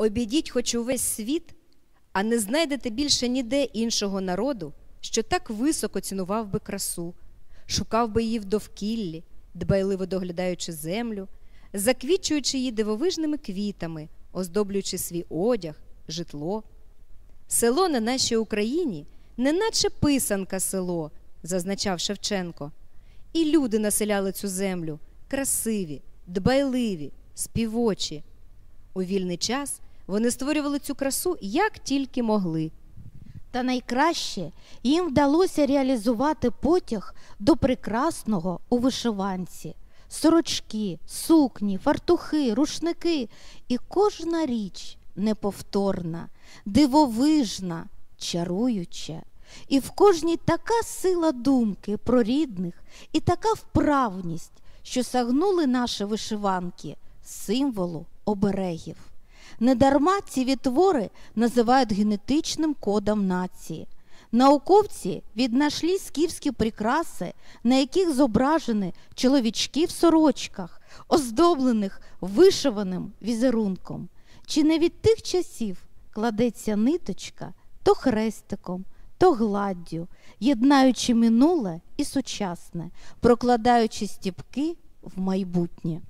Обійдіть хоч увесь світ, а не знайдете більше ніде іншого народу, що так високо цінував би красу, шукав би її в довкіллі, дбайливо доглядаючи землю, заквітчуючи її дивовижними квітами, оздоблюючи свій одяг, житло. Село на нашій Україні неначе писанка село, зазначав Шевченко. І люди населяли цю землю, красиві, дбайливі, співочі. У вільний час вони створювали цю красу як тільки могли. Та найкраще їм вдалося реалізувати потяг до прекрасного у вишиванці. Сорочки, сукні, фартухи, рушники і кожна річ неповторна, дивовижна, чаруюча. І в кожній така сила думки про рідних і така вправність, що сагнули наші вишиванки символу оберегів. Недарма ці відтвори називають генетичним кодом нації. Науковці віднайшли скіфські прикраси, на яких зображені чоловічки в сорочках, оздоблених вишиваним візерунком. Чи не від тих часів кладеться ниточка то хрестиком, то гладдю, єднаючи минуле і сучасне, прокладаючи стіпки в майбутнє.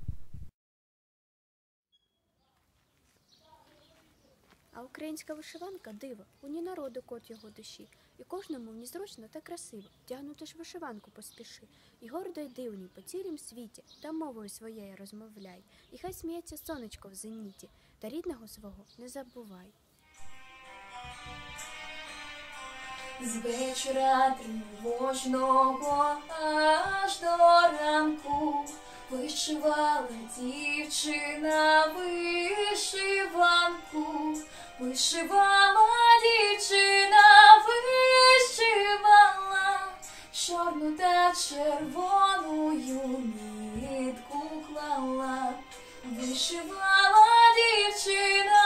А українська вишиванка – диво, у ній народу кот його душі. І кожному в ній зручно та красиво, вдягнути ж вишиванку поспіши. І гордо й дивній по цілім світі, та мовою своєю розмовляй. І хай сміється сонечко в зеніті, та рідного свого не забувай. З вечора тривожного аж до ранку вишивала дівчина вишиванку, вишивала дівчина, вишивала чорну та червоною нитку клала, вишивала дівчина,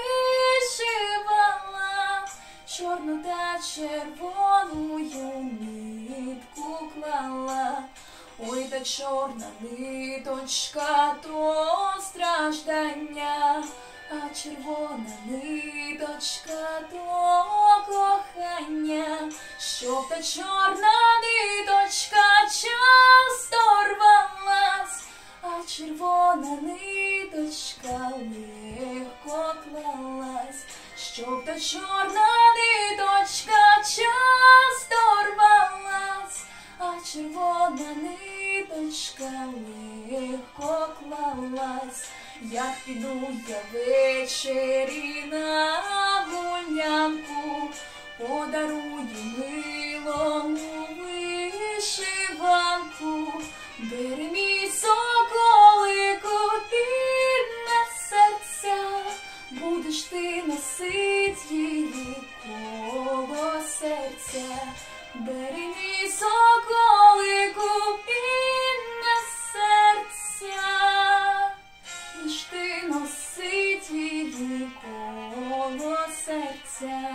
вишивала чорну та червоною нитку клала. Ой, та чорна ниточка то страждання, а червона ниточка то кохання, щоб та чорна ниточка часто рвалась, а червона ниточка легко клалась, щоб та чорна ниточка часто рвалась, а червона ниточка легко клалась. Як піду я ввечері на гулянку, подарую милому вишиванку. Бери мій соколику підне серця, будеш ти носить її коло серця. Бери мій соколику підне серця, будеш ти носить її коло серця.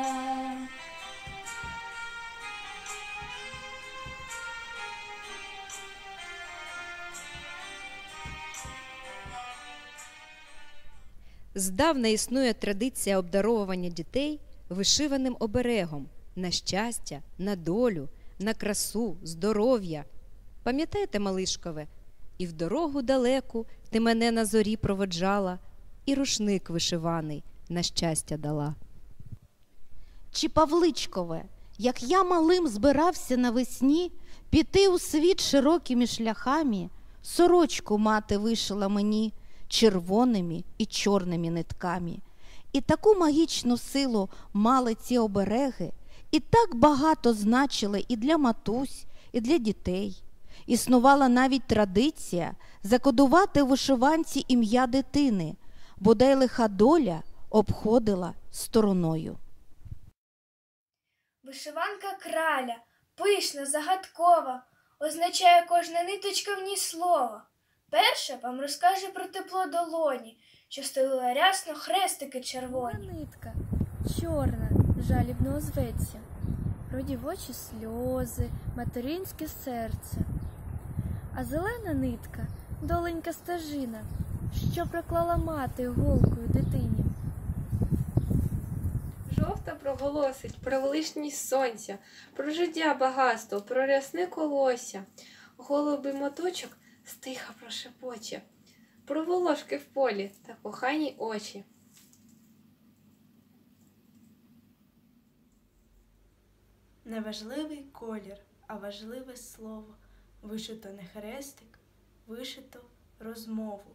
Здавна існує традиція обдаровування дітей вишиваним оберегом на щастя, на долю, на красу, здоров'я. Пам'ятаєте, Малишкове? І в дорогу далеку ти мене на зорі проводжала, і рушник вишиваний на щастя дала. Чи Павличкове, як я малим збирався навесні піти у світ широкими шляхами, сорочку мати вишила мені червоними і чорними нитками. І таку магічну силу мали ці обереги, і так багато значили і для матусь, і для дітей. Існувала навіть традиція закодувати в вишиванці ім'я дитини, бодай лиха доля обходила стороною. Вишиванка краля, пишна, загадкова, означає кожна ниточка в ній слово. Перша вам розкаже про тепло долоні, що стелила рясно хрестики червоні. Нитка чорна, жалібно озветься, роді в очі сльози, материнське серце. А зелена нитка – доленька стежина, що проклала мати голкою дитині. просто проголосить про величність сонця, про життя багатство, про рясне колосся. Голубий моточок стиха прошепоче, про волошки в полі та кохані очі. Неважливий колір, а важливе слово. Вишито не хрестик, вишито розмову.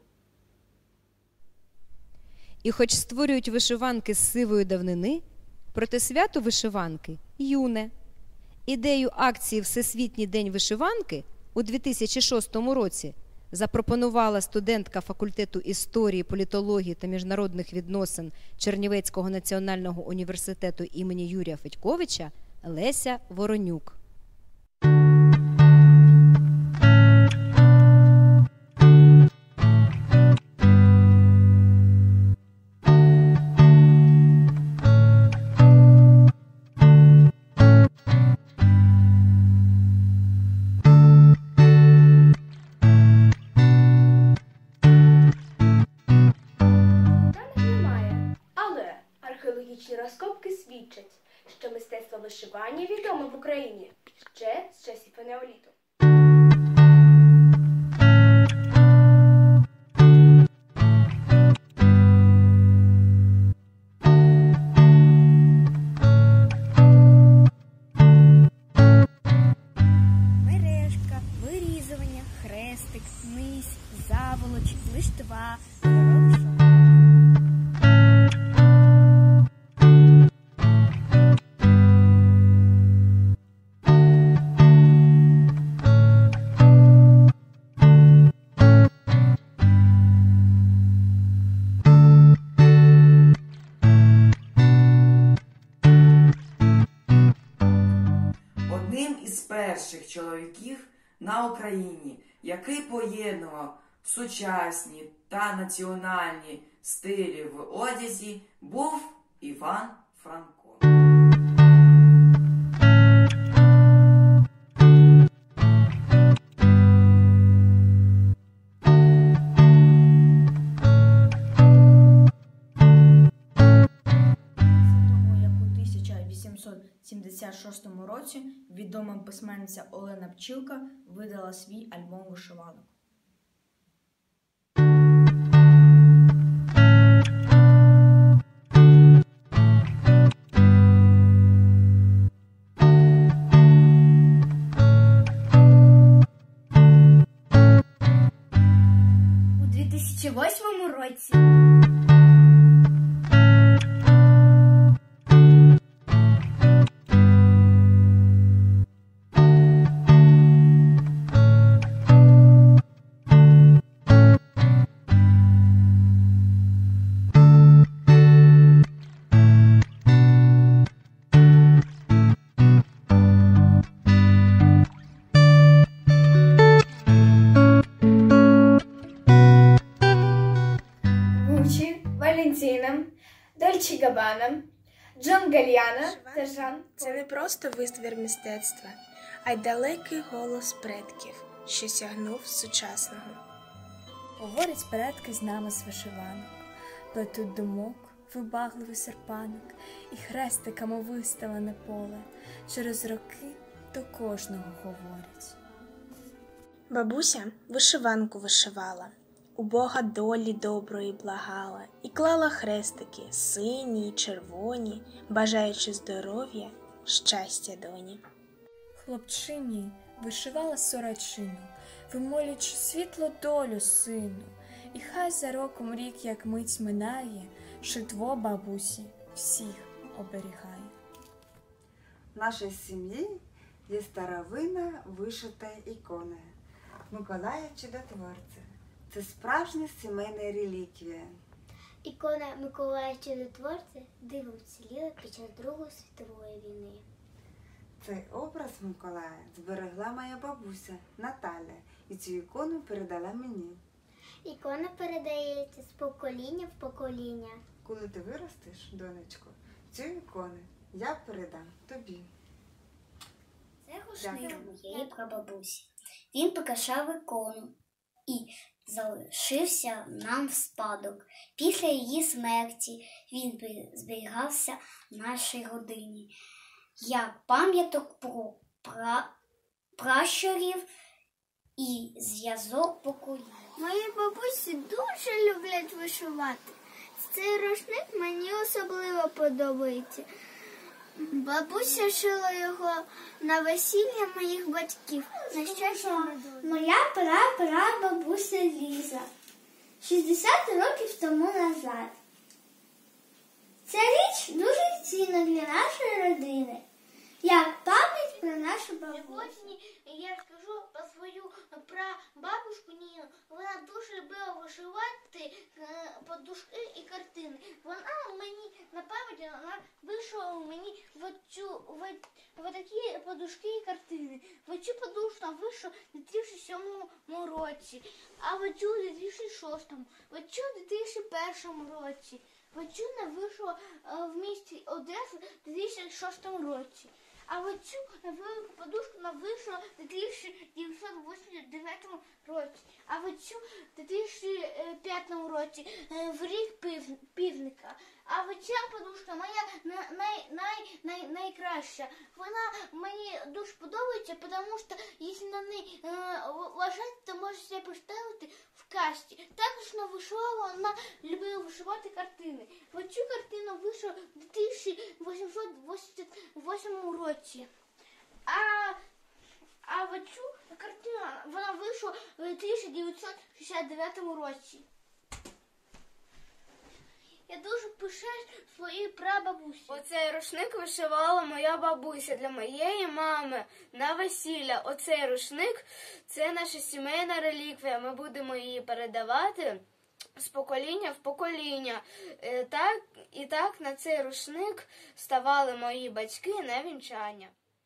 І хоч створюють вишиванки з сивої давнини, проте свято вишиванки юне. Ідею акції «Всесвітній день вишиванки» у 2006 році запропонувала студентка факультету історії, політології та міжнародних відносин Чернівецького національного університету імені Юрія Федьковича Леся Воронюк. Археологічні розкопки свідчать, що мистецтво вишивання відоме в Україні ще з часів енеоліту. Мережка, вирізування, хрестик, низь, заволоч, лиштва, кольоровий шов. Одним із перших чоловіків на Україні, який поєднував сучасні та національні стилі в одязі, був Іван Франко. Як у 1876 році відома письменниця Олена Пчілка видала свій альбом вишиванок. У 2008 році Гуччі, Валентіна, Дольче Габбана, Джон Гальяно та Жан. Це не просто витвір мистецтва, а й далекий голос предків, що сягнув сучасного. Говорять предки з нами з вишиванок, плетуть думок, вибагливий серпанок, і хрестиками вистелене поле, через роки до кожного говорять. Бабуся вишиванку вишивала, у Бога долі доброї благала, і клала хрестики сині й червоні, бажаючи здоров'я, щастя доні. Хлопчині вишивала сорочину, вимолюючи світлу долю сину, і хай за роком рік, як мить минає, шитво бабусі всіх оберігає. В нашій сім'ї є старовинна вишита ікона Миколая Чудотворця. Це справжня сімейна реліквія. Ікона Миколая Чудотворця диво вціліла під час Другої світової війни. Цей образ Миколая зберегла моя бабуся Наталя і цю ікону передала мені. Ікона передається з покоління в покоління. Коли ти виростеш, донечко, цю ікону я передам тобі. Це гушник моєї прабабусі. Він прикрашав ікону і залишився нам в спадок. Після її смерті він зберігався в нашій родині, як пам'яток про пращурів і зв'язок поколінь. Мої бабусі дуже люблять вишивати. Цей рушник мені особливо подобається. Бабуся шила його на весілля моїх батьків. На щастя, моя прабабуся Ліза 60 років тому назад. Ця річ дуже цінна для нашої родини, як пам'ять про нашу бабусю. Сьогодні я скажу про свою прабабушку Ніну. Вона дуже любила вишивати подушки і картини. Вона мені на пам'ять вишила мені такі подушки і картини. Цю подушку вишила у 2007 році, а цю у 2006, цю у 2001 році. Цю вишила в місті Одесу у 2006 році. А цю велику подушку вишила у 1989 році. А цю у 2005 році, в рік півника. А ця подушка моя найкраща. Вона мені дуже подобається, тому що якщо на неї лежать, то можна себе поставити в касті. Також вишивала, вона любила вишивати картини. Цю картину вишила у 1888 році. А цю картину вона вийшла у 1969 році. Я дуже пишаюсь своєю прабабусею. Оцей рушник вишивала моя бабуся для моєї мами на весілля. Оцей рушник – це наша сімейна реліквія. Ми будемо її передавати з покоління в покоління. І так на цей рушник ставали мої батьки на вінчання.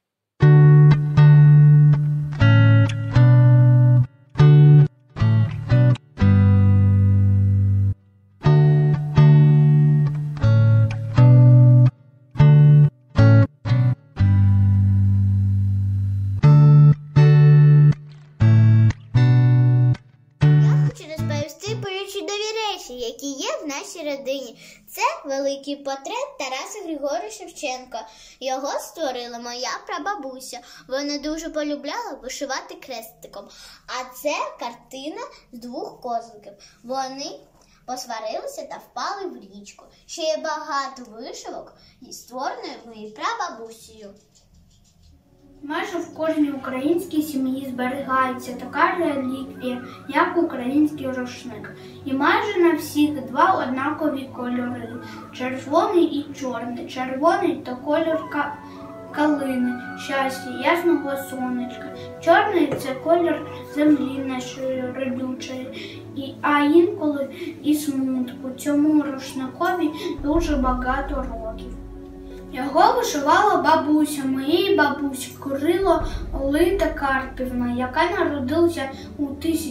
Які є в нашій родині. Це великий портрет Тараса Григоровича Шевченка. Його створила моя прабабуся. Вона дуже полюбляла вишивати хрестиком. А це картина з двох козликів. Вони посварилися та впали в річку. Ще є багато вишивок, створених моєю прабабусею. Майже в кожній українській сім'ї зберігається така реліквія, як український рушник. І майже на всіх два однакові кольори – червоний і чорний. Червоний – то кольор калини, щастя, ясного сонечка. Чорний – це кольор землі нашої родючої, а інколи і смутку. Цьому рушникові дуже багато років. Його вишивала бабуся, моєї бабусі Курило Олита Карпівна, яка народилася у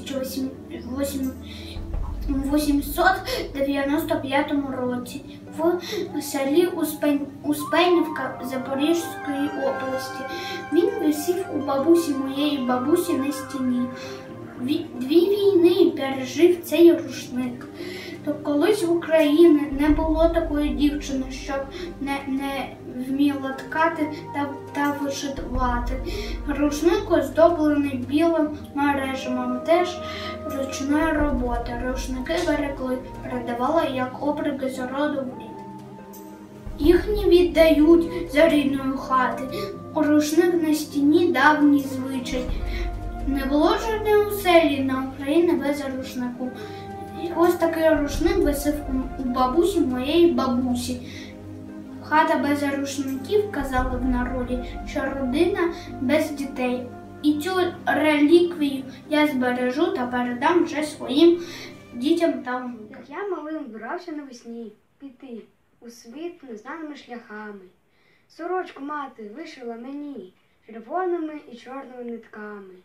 1895 році в селі Успенівка Запорізької області. Він висів у бабусі моєї бабусі на стіні. Дві війни пережив цей рушник. То колись в Україні не було такої дівчини, щоб не вміла ткати та вишивати. Рушник оздоблений білим мережем, теж ручної роботи. Рушники берегли, передавали як обереги з роду в рід. Їх не віддають за рідної хати. Рушник на стіні давній звичай. Не було жодної оселі на Україні без рушнику. Ось такий рушник висів у бабусі моєї бабусі. Хата без рушників, казали в народі, що родина без дітей. І цю реліквію я збережу та передам вже своїм дітям та внукам. Я малим збирався навесні піти у світ незнаними шляхами. Сорочку мати вишила мені червоними і чорними нитками.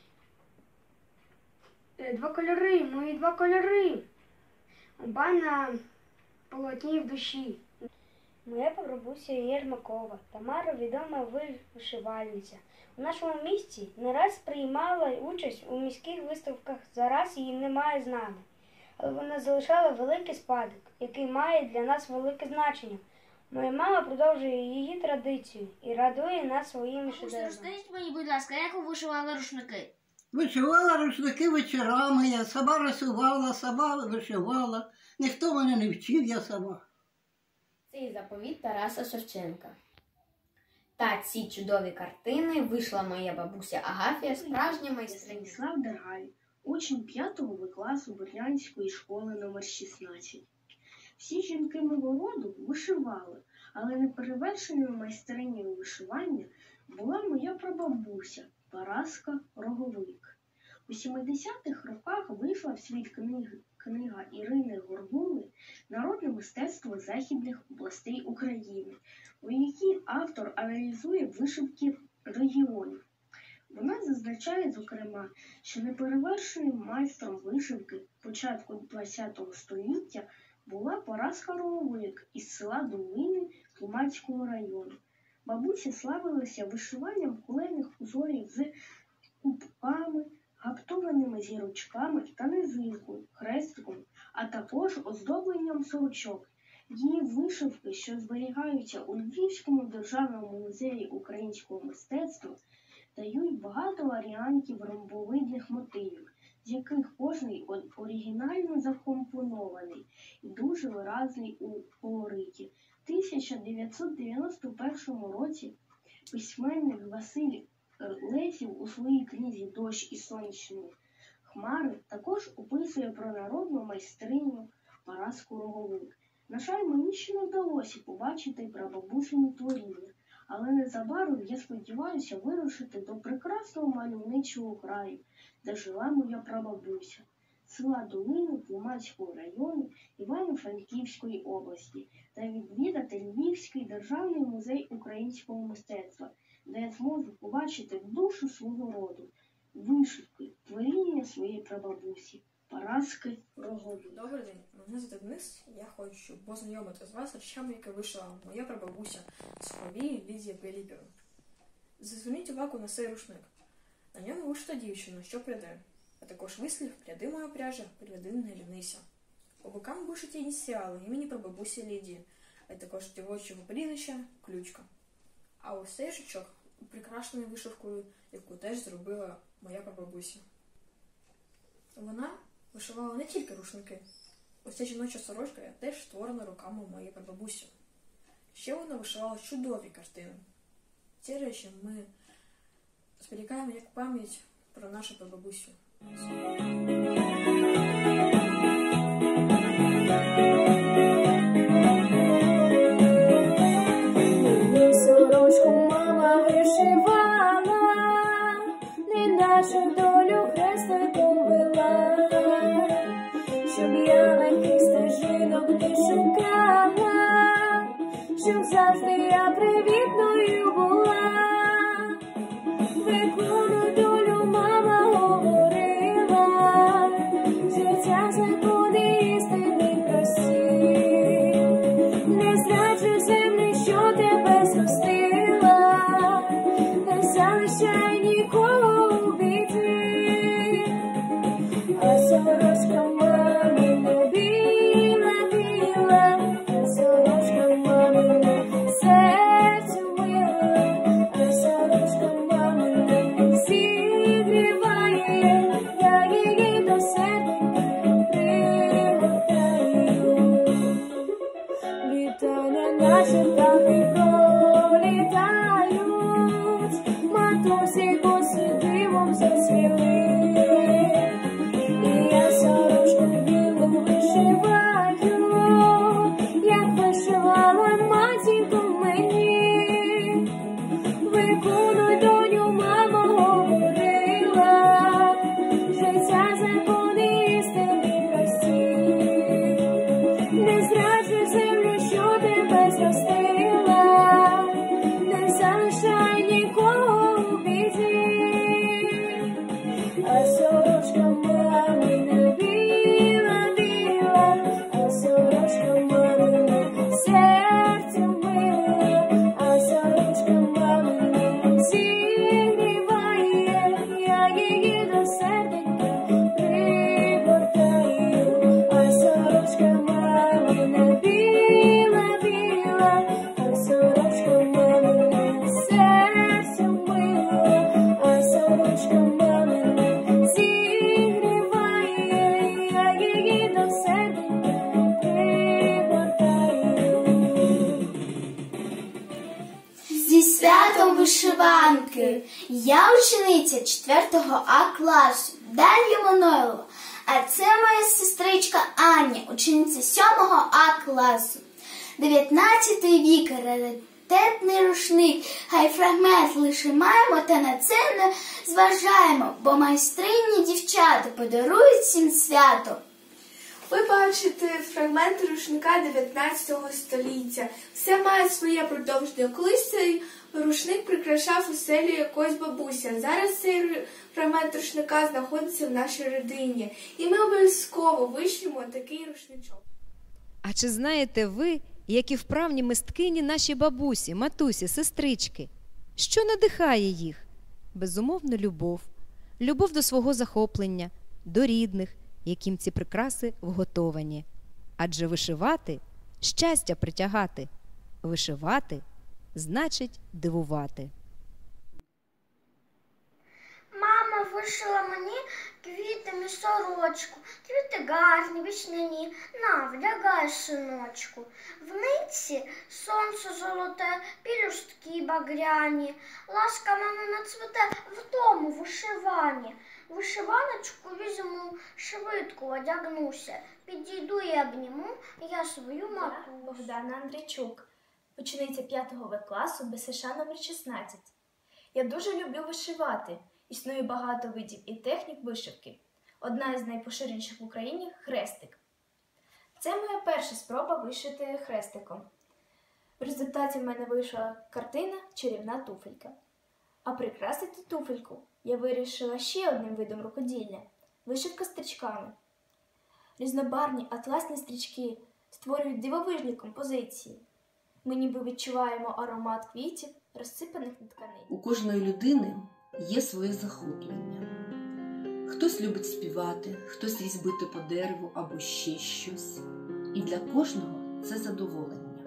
Два кольори, мої два кольори, оба на полотні в душі. Моя прабабуся Єрмакова, Тамара відома вишивальниця. У нашому місті не раз приймала участь у міських виставках, зараз її немає з нами. Але вона залишала великий спадок, який має для нас велике значення. Моя мама продовжує її традицію і радує нас своїми шедеврами. Розкажіть мені, будь ласка, як ви вишивали рушники? Вишивала рушники вечорами, я сама рисувала, сама вишивала. Ніхто мене не вчив, я сама. Цей заповіт Тараса Шевченка. Та ці чудові картини вийшла моя бабуся Агафія, справжня майстриня. Станіслав Дергаль, учень 5 класу Бердянської школи номер 16. Всі жінки мого роду вишивали, але неперевершеною майстринею вишивання була моя прабабуся Параска Роговик. У 70-х роках вийшла в світ книга Ірини Горгули «Народне мистецтво західних областей України», у якій автор аналізує вишивки регіонів. Вона зазначає, зокрема, що неперевершеним майстром вишивки початку ХХ століття була Параска Роговик із села Долини Тлумацького району. Бабуся славилася вишиванням кулейних узорів з кубками, гаптованими зірочками та низинкою, хрестиком, а також оздобленням сорочок. Її вишивки, що зберігаються у Львівському державному музеї українського мистецтва, дають багато варіантів ромбовидних мотивів, з яких кожний оригінально закомпонований і дуже виразний у колориті. В 1991 році письменник Василь Лесів у своїй книзі «Дощ і сонячні хмари» також описує про народну майстриню Параску Роговик. На жаль, мені ще не вдалося побачити прабабусині творіння, але незабаром я сподіваюся вирушити до прекрасного мальовничого краю, де жила моя прабабуся, села Долини Тлумацького району Івано-Франківської області, та відвідати Львівський державний музей українського мистецтва, де я зможу побачити душу свого роду, вишивки, творіння своєї прабабусі, Параски Роговик. Добрий день, мене звати Денис. Я хочу познайомити з вас речами, які вишила моя прабабуся Суховій Лідія Пилипівна. Зверніть увагу на цей рушник. На ньому вишита дівчина, що пряде, а також вислів «Пряди моя пряжа, приведи не лінися». По бокам вишиті ініціали імені прабабусі Лідії, а також дівочого прізвища Ключка. А ось цей жучок прикрашений вишивкою, яку теж зробила моя прабабуся. Вона вишивала не тільки рушники. Ось ця жіноча сорочка теж створена руками моєї прабабусі. Ще вона вишивала чудові картини. Ці речі ми зберігаємо як пам'ять про нашу прабабусю. Сорочку мама вишивала, неначе долю хрестиком вела, щоб я легких стежинок не шукала, щоб завжди я привітною була. Виконую долю мама говорила, життя закони істини прості, не зраджуй землі, що тебе зростила, не залишай нікого у біді, а сорочка мамина біла, а сорочка мамина серцю мила, а сорочка мамина зігріває, я її до себе святом вишиванки! Я учениця 4 А класу Дар'я Манойлова, а це моя сестричка Аня, учениця 7 А класу. 19 вік, раритетний рушник, хай фрагмент лише маємо та на це не зважаємо, бо майстрині дівчата подарують всім свято. Ви бачите фрагменти рушника 19 століття. Все має своє продовження. Колись цей рушник прикрашав оселю якоїсь бабусі. Зараз цей фрагмент рушника знаходиться в нашій родині. І ми обов'язково вишиємо такий рушничок. А чи знаєте ви, які вправні мисткині наші бабусі, матусі, сестрички? Що надихає їх? Безумовно, любов. Любов до свого захоплення, до рідних, яким ці прикраси вготовані. Адже вишивати – щастя притягати. Вишивати – значить дивувати. Мама вишила мені квітами сорочку. Квіти гарні, весняні. На, вдягай, синочку. В нитці сонце золоте, пелюстки багряні. Ласка мамина цвіте в тому вишиванні. Вишиваночку візьму, швидко одягнуся. Підійду і обніму я свою матусю. Богдана Андрійчук, учениця 5 В класу БСШ номер 16. Я дуже люблю вишивати. Існує багато видів і технік вишивки. Одна із найпоширеніших в Україні – хрестик. Це моя перша спроба вишити хрестиком. В результаті в мене вийшла картина «Чарівна туфелька». А прикрасити туфельку я вирішила ще одним видом рукоділля – вишивка стрічками. Різнобарвні атласні стрічки створюють дивовижні композиції. Ми ніби відчуваємо аромат квітів, розсипаних на тканині. У кожної людини є своє захоплення. Хтось любить співати, хтось різьбити по дереву або ще щось. І для кожного це задоволення.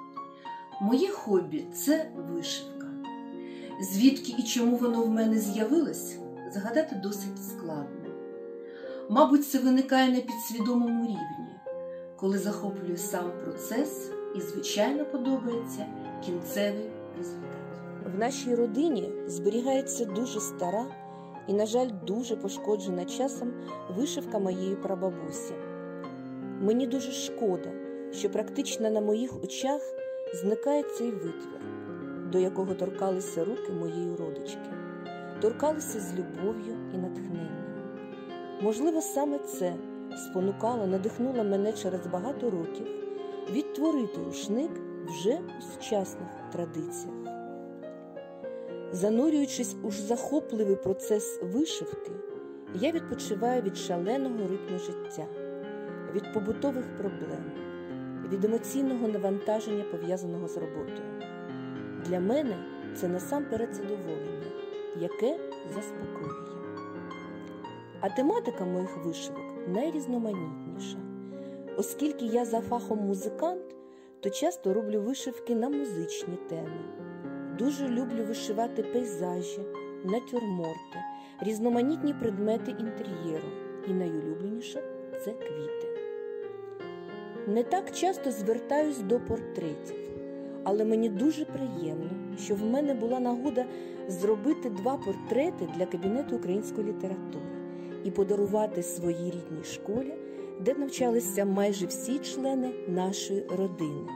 Моє хобі – це вишивка. Звідки і чому воно в мене з'явилось, згадати досить складно. Мабуть, це виникає на підсвідомому рівні, коли захоплює сам процес і, звичайно, подобається кінцевий результат. В нашій родині зберігається дуже стара і, на жаль, дуже пошкоджена часом вишивка моєї прабабусі. Мені дуже шкода, що практично на моїх очах зникає цей витвір, до якого торкалися руки моєї родички. Торкалися з любов'ю і натхненням. Можливо, саме це спонукало, надихнуло мене через багато років відтворити рушник вже у сучасних традиціях. Занурюючись у захопливий процес вишивки, я відпочиваю від шаленого ритму життя, від побутових проблем, від емоційного навантаження, пов'язаного з роботою. Для мене це насамперед задоволення, яке заспокоює. А тематика моїх вишивок найрізноманітніша. Оскільки я за фахом музикант, то часто роблю вишивки на музичні теми. Дуже люблю вишивати пейзажі, натюрморти, різноманітні предмети інтер'єру. І найулюбленіше – це квіти. Не так часто звертаюсь до портретів, але мені дуже приємно, що в мене була нагода зробити 2 портрети для кабінету української літератури і подарувати своїй рідній школі, де навчалися майже всі члени нашої родини.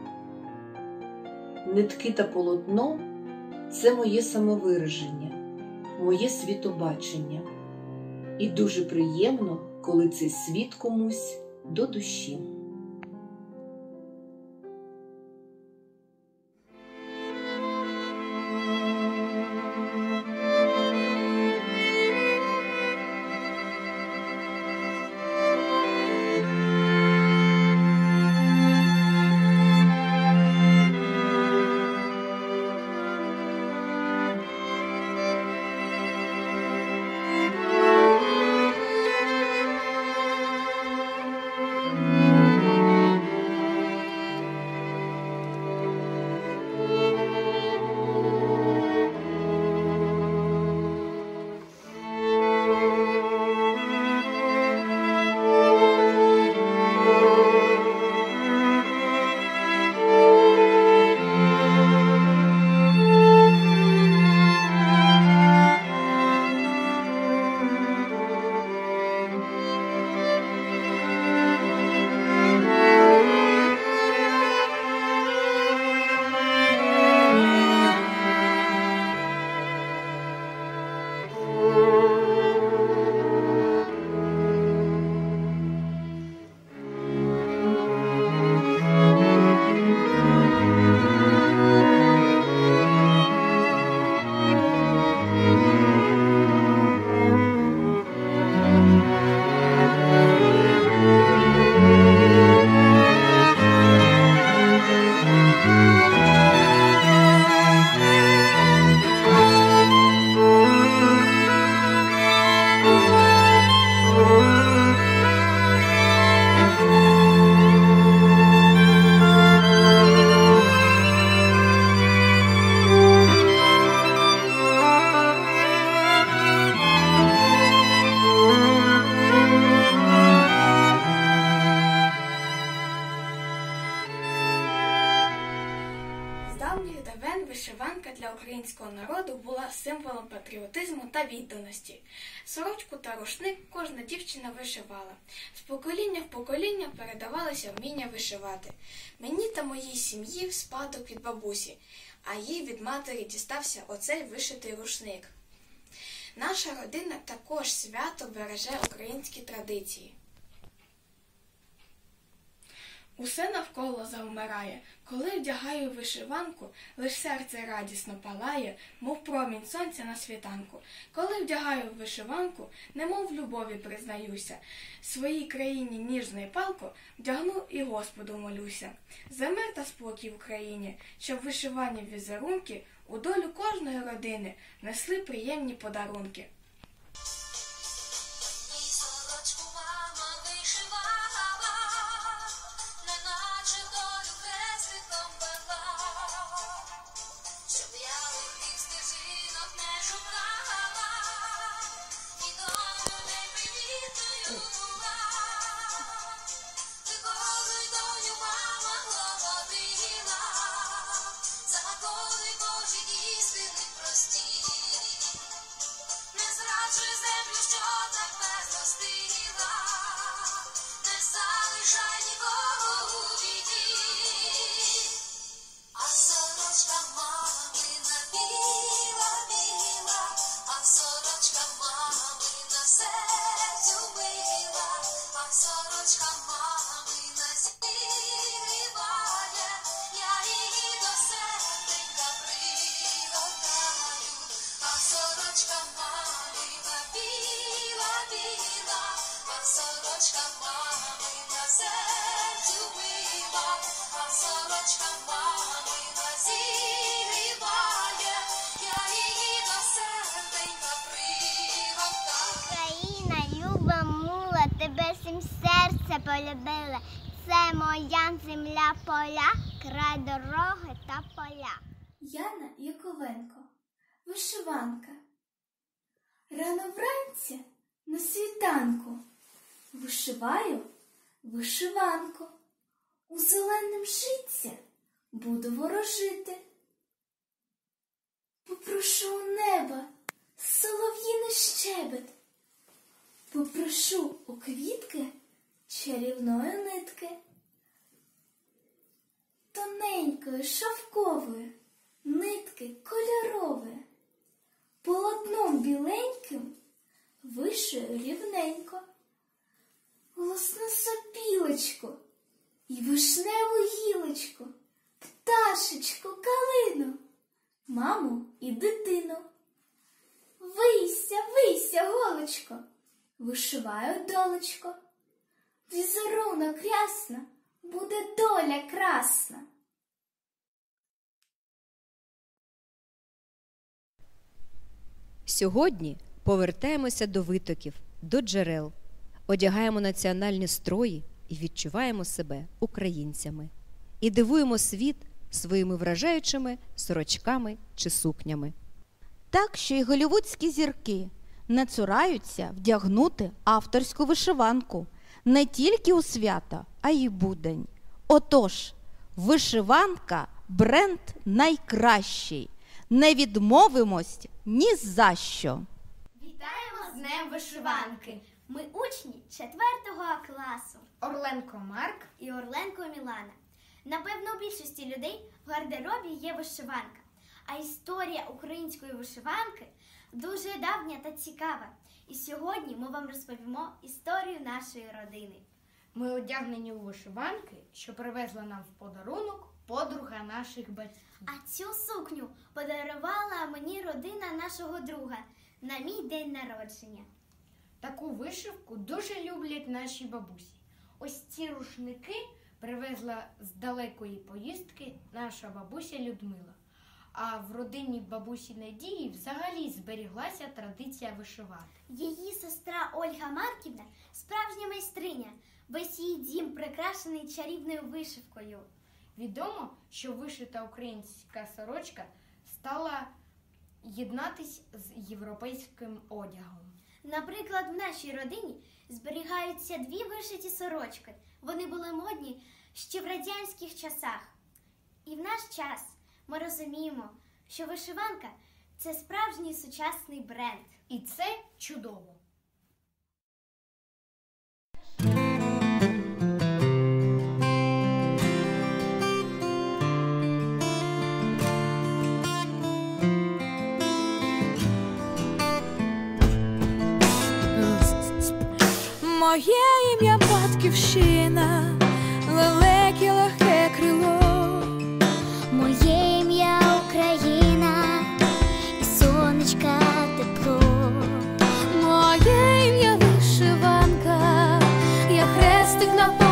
Нитки та полотно – це моє самовираження, моє світобачення. І дуже приємно, коли цей світ комусь до душі. вишиванка для українського народу була символом патріотизму та відданості. Сорочку та рушник кожна дівчина вишивала. З покоління в покоління передавалося вміння вишивати. Мені та моїй сім'ї в спадок від бабусі, а їй від матері дістався оцей вишитий рушник. Наша родина також свято береже українські традиції. Усе навколо завмирає, коли вдягаю вишиванку, лиш серце радісно палає, мов промінь сонця на світанку. Коли вдягаю вишиванку, немов в любові признаюся, своїй країні ніжно й палко вдягну і Господу молюся. За мир та спокій в Україні, щоб вишивані візерунки у долю кожної родини несли приємні подарунки. Полюбила. Це моя земля, поля, край дороги та поля. Яна Яковенко. Вишиванка. Рано вранці на світанку вишиваю вишиванку. У зеленім шитці буду ворожити. Попрошу у неба солов'їний щебет. Попрошу у квітки чарівної нитки, тоненької, шовкової, нитки кольорової, полотном біленьким вишию рівненько, голосну сопілочку і вишневу гілочку, пташечку, калину, маму і дитину. Вийся, вийся, голочко, вишиваю долечко. Візерунок рясна, буде доля красна. Сьогодні повертаємося до витоків, до джерел, одягаємо національні строї і відчуваємо себе українцями. І дивуємо світ своїми вражаючими сорочками чи сукнями. Так, що й голлівудські зірки не цураються вдягнути авторську вишиванку не тільки у свята, а й у будень. Отож, вишиванка – бренд найкращий. Не відмовимось ні за що. Вітаємо з Днем вишиванки! Ми учні 4 класу. Орленко Марк і Орленко Мілана. Напевно, у більшості людей в гардеробі є вишиванка. А історія української вишиванки дуже давня та цікава. І сьогодні ми вам розповімо історію нашої родини. Ми одягнені у вишиванки, що привезла нам в подарунок подруга наших батьків. А цю сукню подарувала мені родина нашого друга на мій день народження. Таку вишивку дуже люблять наші бабусі. Ось ці рушники привезла з далекої поїздки наша бабуся Людмила. А в родині бабусі Надії взагалі зберіглася традиція вишивати. Її сестра Ольга Марківна – справжня майстриня. Весь її дім прикрашений чарівною вишивкою. Відомо, що вишита українська сорочка стала єднатись з європейським одягом. Наприклад, в нашій родині зберігаються 2 вишиті сорочки. Вони були модні ще в радянських часах. І в наш час ми розуміємо, що вишиванка – це справжній сучасний бренд. І це чудово. Моє ім'я Батьківщина, лелеки легке крило. Моє ім'я Україна, і сонечка тепло. Моє ім'я вишиванка, я хрестик на